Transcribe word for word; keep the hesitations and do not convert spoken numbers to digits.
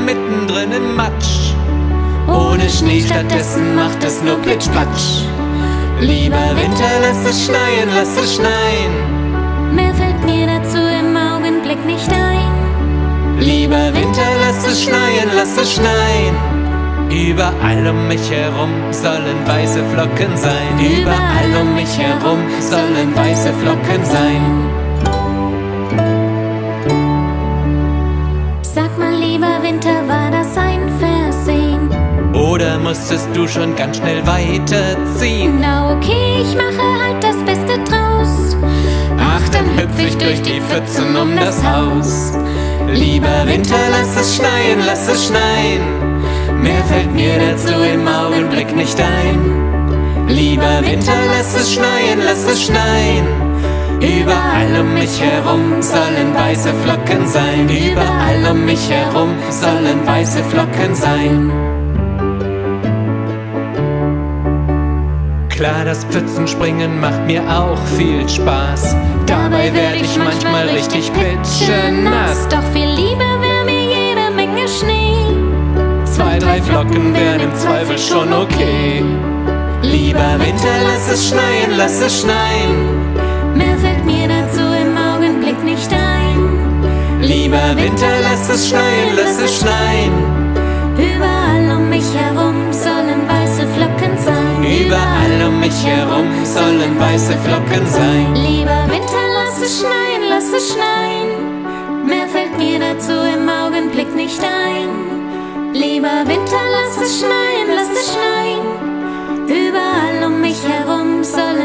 mittendrin im Matsch. Ohne Schnee stattdessen macht es nur Plitsch-Platsch. Lieber Winter, lass es schneien, lass es schneien. Mehr fällt mir dazu im Augenblick nicht ein. Lieber Winter, lass es schneien, lass es schneien. Überall um mich herum sollen weiße Flocken sein. Überall um mich herum sollen weiße Flocken sein. Sag mal, lieber Winter, war das ein Versehen? Oder musstest du schon ganz schnell weiterziehen? Na okay, ich mache halt das Beste draus. Ach, dann hüpf ich durch die Pfützen um das Haus. Lieber Winter, lass es schneien, lass es schneien. Mehr fällt mir dazu im Augenblick nicht ein. Lieber Winter, lass es schneien, lass es schneien. Überall um mich herum sollen weiße Flocken sein. Überall um mich herum sollen weiße Flocken sein. Klar, das Pfützenspringen macht mir auch viel Spaß. Dabei werde ich manchmal richtig pitschenass. Doch viel lieber wäre mir jede Menge Schnee. Zwei, drei Flocken wären im Zweifel schon okay. Lieber Winter, lass es schneien, lass es schneien. Mehr fällt mir dazu im Augenblick nicht ein. Lieber Winter, lass es schneien, lass es schneien. Überall um mich herum sollen weiße Flocken sein. Überall um mich herum sollen weiße Flocken sein. Lieber Winter, lass es schneien, lass es schneien. Mehr fällt mir dazu im Augenblick nicht ein. Lieber Winter, lass es schneien, lass es schneien. Überall um mich herum sollen